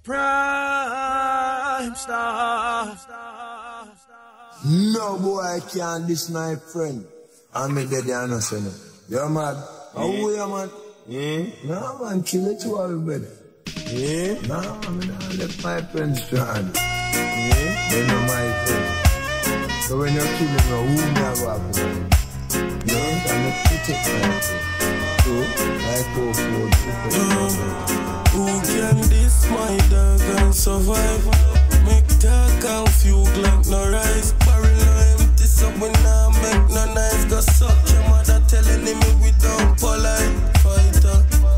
Prime Star. No boy can't diss my friend. I'm a dead innocent. You're mad. How are you, man? No, man, kill it to all better. No, man, I let my friends strand. They're not my friends. So when you're killing me, who never happen? No, I'm not protect my friend. So, I go for who can diss my dog and survive? Make talk and fuel like no rice. Barrel no empty, so we nah make no nice. Go suck your mother telling me we don't polite. Fighter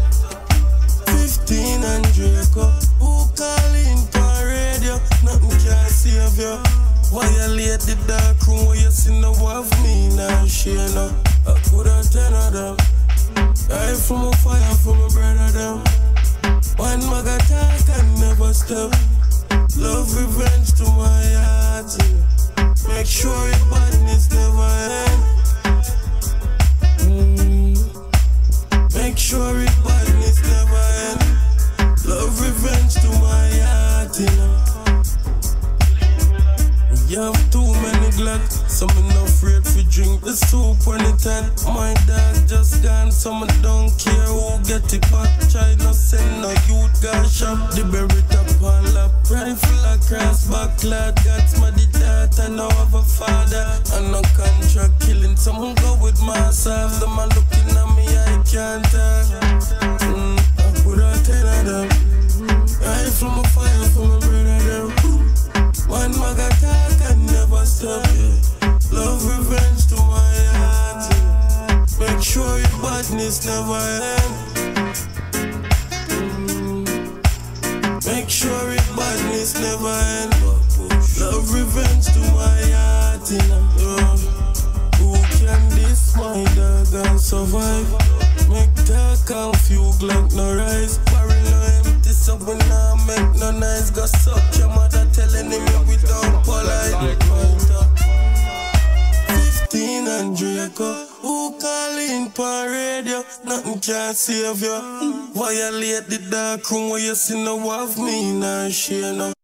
15 and Draco. Who calling for radio? Nothing can save you. Violate the dark room where you see no of me now. She no, I coulda 10 of them. Die from a fire for my brother them. One maga talk and never stop. Love revenge to my heart. Make sure your badness never end. Make sure your badness never end. Love revenge to my heart. You have too many Glocks, so I'm not afraid to drink the soup when it had. My dog just gone, so I don't care who get it back. Try not send no youth guy shop. The berry top on lap, rifle across back. Lad God's my daughter, now have a father. And no contract killing, someone go with myself. The man looking at me, I can't talk. I put a 10 of them. Rifle my fire for my brother them. One maga talk and never stop, Love revenge to my heart, Make sure your badness never end. Make sure your badness never end. Love revenge to my heart, Who can diss my dog and survive? Make talk and fuel like no rice. Barrel no empty, so we nah make no nice. Go suck your mother telling me we don't polite. 15 and Draco. Who calling for radio? Nothing can save you. Violate the dark room where you see no of me now. She no.